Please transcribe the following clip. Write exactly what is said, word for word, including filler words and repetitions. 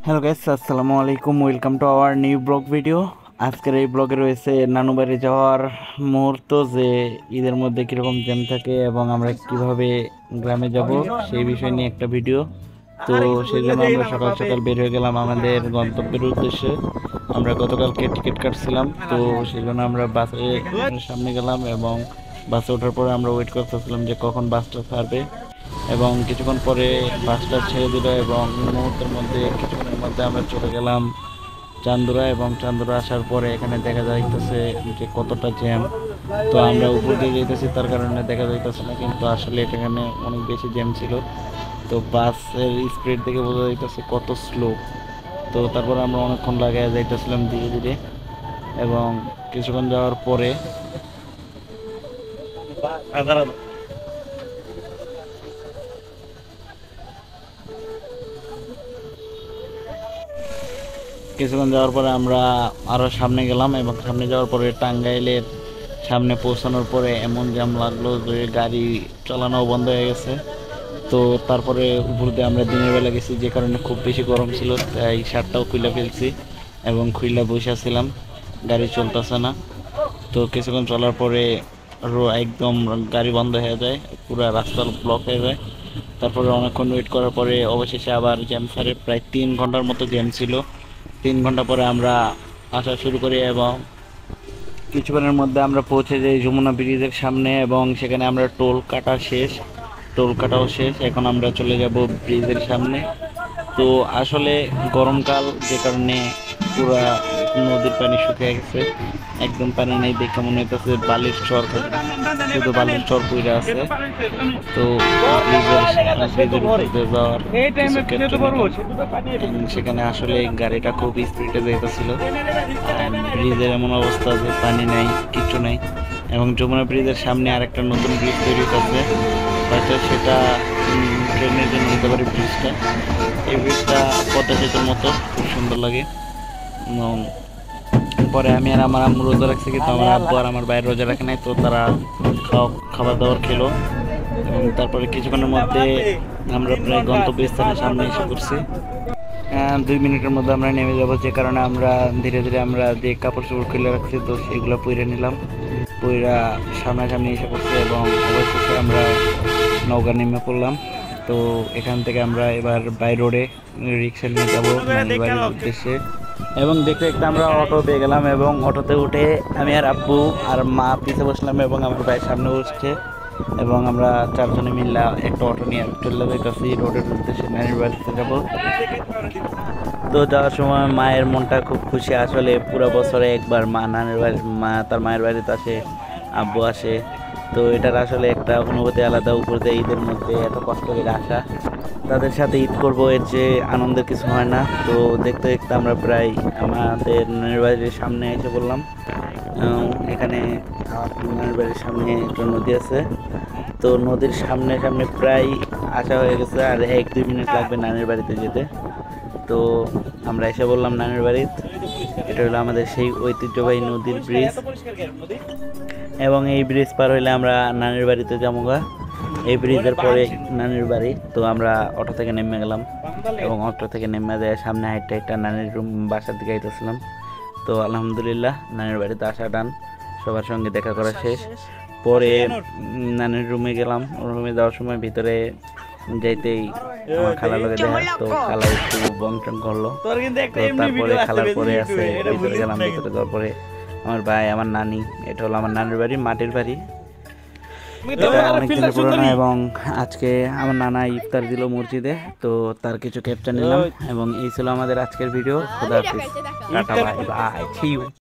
Hello guys, আসসালামু আলাইকুম। Welcome to our new blog video. আজকের এই ব্লগে রয়েছে নানু বাড়ি যাওয়ার মুহূর্ত, যে ঈদের মধ্যে কীরকম জ্যাম থাকে এবং আমরা কিভাবে গ্রামে যাব সেই বিষয় নিয়ে একটা ভিডিও। তো সেই জন্য আমরা সকাল সকাল বের হয়ে গেলাম আমাদের গন্তব্যের উদ্দেশ্যে। আমরা গতকালকে টিকিট কাটছিলাম, তো সেই জন্য আমরা বাসে সামনে গেলাম এবং বাসে ওঠার পরে আমরা ওয়েট করতেছিলাম যে কখন বাসটা ছাড়বে। এবং কিছুক্ষণ পরে বাসটা ছেড়ে দিল এবং মুহূর্তের মধ্যে কিছুক্ষণের মধ্যে আমরা চলে গেলাম চান্দুরা। এবং চান্দুরা আসার পরে এখানে দেখা যাইতেছে যে কতটা জ্যাম। তো আমরা উপর দিয়ে যেতেছি, তার কারণে দেখা যাইতেছে না, কিন্তু আসলে এখানে অনেক বেশি জ্যাম ছিল। তো বাসের স্পিড দেখে বোঝা যাইতেছে কত স্লো। তো তারপরে আমরা অনেকক্ষণ লাগাই যাইতেছিলাম ধীরে ধীরে, এবং কিছুক্ষণ যাওয়ার পরে কিছুক্ষণ যাওয়ার পরে আমরা আরও সামনে গেলাম এবং সামনে যাওয়ার পরে টাঙ্গাইলের সামনে পৌঁছানোর পরে এমন জ্যাম লাগলো যে গাড়ি চালানো বন্ধ হয়ে গেছে। তো তারপরে উপর দিয়ে আমরা দিনের বেলা গেছি, যে কারণে খুব বেশি গরম ছিল, তাই শার্টটাও খুলে ফেলছি এবং খুলে বসেছিলাম, গাড়ি চলতেছে না। তো কিছুক্ষণ চলার পরে একদম গাড়ি বন্ধ হয়ে যায়, পুরো রাস্তা ব্লক হয়ে যায়। তারপরে অনেকক্ষণ ওয়েট করার পরে অবশেষে আবার জ্যাম ছাড়ে। প্রায় তিন ঘন্টার মতো জ্যাম ছিল। তিন ঘন্টা পরে আমরা আসা শুরু করি এবং কিছুক্ষণের মধ্যে আমরা পৌঁছে যাই যমুনা ব্রিজের সামনে, এবং সেখানে আমরা টোল কাটা শেষ, টোল কাটাও শেষ। এখন আমরা চলে যাব ব্রিজের সামনে। তো আসলে গরমকাল, যে কারণে পুরা নদীর পানি শুকিয়ে গেছে, একদম পানি নেই, দেখে মনে হইতেছে বালির চর, শুধু বালির চর পইরা আছে। তো সেখানে আসলে গাড়িটা খুব স্পিডে যাইতেছিল। ব্রিজের এমন অবস্থা যে পানি নাই, কিচ্ছু নাই। এবং যমুনা ব্রিজের সামনে আরেকটা নতুন ব্রিজ তৈরি হচ্ছে, হয়তো সেটা ট্রেনের জন্য হতে পারে ব্রিজটা। এই ব্রিজটা পদ্মা সেতুর মতো খুব সুন্দর লাগে। পরে আমি আর আমার আম্মু রোজা রাখছি, কিন্তু আমার আব্বু আর আমার ভাই রোজা রাখে নাই, তো তারা খাওয়া খাবার দাবার খেলো। এবং তারপরে কিছুক্ষণের মধ্যে আমরা প্রায় গন্তব্যস্থানের সামনে এসে পড়ছি। দুই মিনিটের মধ্যে আমরা নেমে যাবো, যে কারণে আমরা ধীরে ধীরে আমরা যে কাপড় চোপড় খুলে রাখছি তো সেগুলো পরে নিলাম, পইরা সামনাসামনি এসে পড়ছে এবং অবশেষে আমরা নৌকা নেমে পড়লাম। তো এখান থেকে আমরা এবার বাই রোডে রিক্সা নিয়ে যাবো নানির বাড়ির উদ্দেশ্যে। এবং দেখতে দেখতে আমরা অটো পেয়ে গেলাম এবং অটোতে উঠে আমি আর আব্বু আর মা পিছে বসলাম এবং আমার ভাই সামনে বসছে, এবং আমরা চারজনে মিললা একটা অটো নিয়ে চলে যাইতেছি রোডের উদ্দেশ্যে নানির বাড়িতে যাব। তো যাওয়ার সময় মায়ের মনটা খুব খুশি, আসলে পুরো বছরে একবার মা নানির বাড়ি, মা তার মায়ের বাড়িতে আসে, আব্বু আসে। তো এটার আসলে একটা অনুভূতি আলাদা। উপর দিয়ে ঈদের মধ্যে এত কষ্ট করে আসা, তাদের সাথে ঈদ করবো, এর যে আনন্দের কিছু হয় না। তো দেখতে দেখতে আমরা প্রায় আমাদের নানির বাড়ির সামনে এসে বললাম। এখানে নানির বাড়ির সামনে একটা নদী আছে, তো নদীর সামনে সামনে প্রায় আসা হয়ে গেছে, আর এক দুই মিনিট লাগবে নানির বাড়িতে যেতে। তো আমরা এসে বললাম নানির বাড়িতে। এটা হলো আমাদের সেই ঐতিহ্যবাহী নদীর ব্রিজ, এবং এই ব্রিজ পার হইলে আমরা নানির বাড়িতে যাবো গা। এই ব্রিজের পরে নানির বাড়ি। তো আমরা অটো থেকে নেমে গেলাম এবং অটো থেকে নেমে যায় সামনে হাইটটা একটা নানির রুম বাসার দিকে আইতেছিলাম। তো আলহামদুলিল্লাহ নানির বাড়িতে আসা ডান, সবার সঙ্গে দেখা করা শেষ। পরে নানির রুমে গেলাম, রুমে যাওয়ার সময় ভিতরে যাইতেই আমার খালার লগে দেখা, তো খালা একটু বং টং করলো। তো তারপরে খালার পরে আছে ভিতরে গেলাম, ভিতরে যাওয়ার পরে আমার ভাই, আমার নানি, এটা হলো আমার নানির বাড়ি, মাটির বাড়ি। এটা অনেক দিনের পুরোনো, এবং আজকে আমার নানা ইফতার দিল মসজিদে, তো তার কিছু ক্যাপচার নিলাম। এবং এই ছিল আমাদের আজকের ভিডিও। খোদা হাফেজ, tata, bye bye, see you.